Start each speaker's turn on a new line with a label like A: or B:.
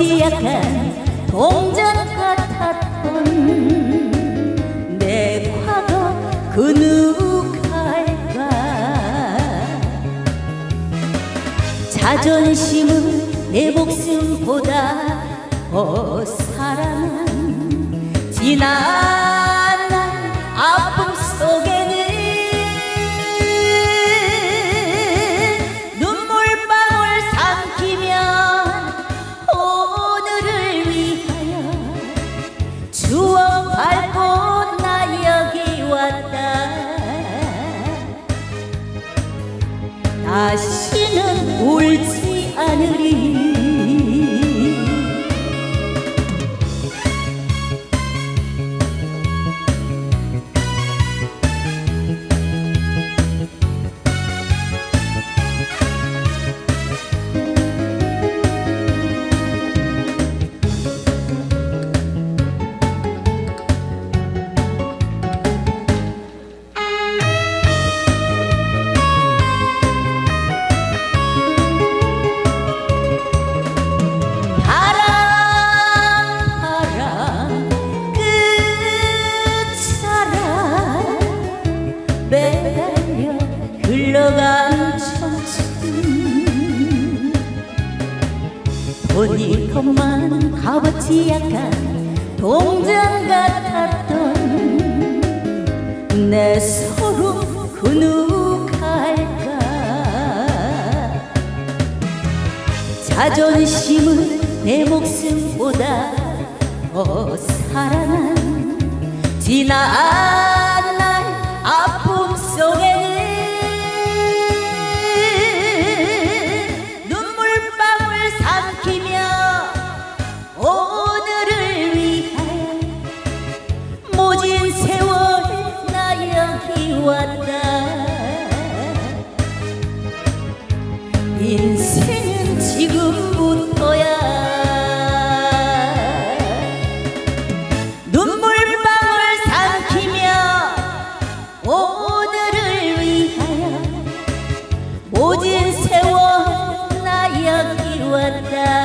A: 값어치 약한 동전 같았던 내 과거 그 누굴까. 자존심은 내 목숨보다 더 사랑한 지난 날 아픔 속에는 눈물방울 삼키며 오늘을 위하여 추억 밟고 나 여기 왔다. 다시는 울지 않으리. 매달려 흘러간 청춘 돈이 더 많은 값어치 약한 동전 같았던 내 서로 그 누굴까. 자존심은 내 목숨보다 더 사랑한 지난 날 아픔 속에는 눈물방울 삼키며 오늘을 위하여 모진 세월 나 여기 왔다. 인생은 지금부터야. 오늘을 위하여 모진 세월 나 여기 왔다.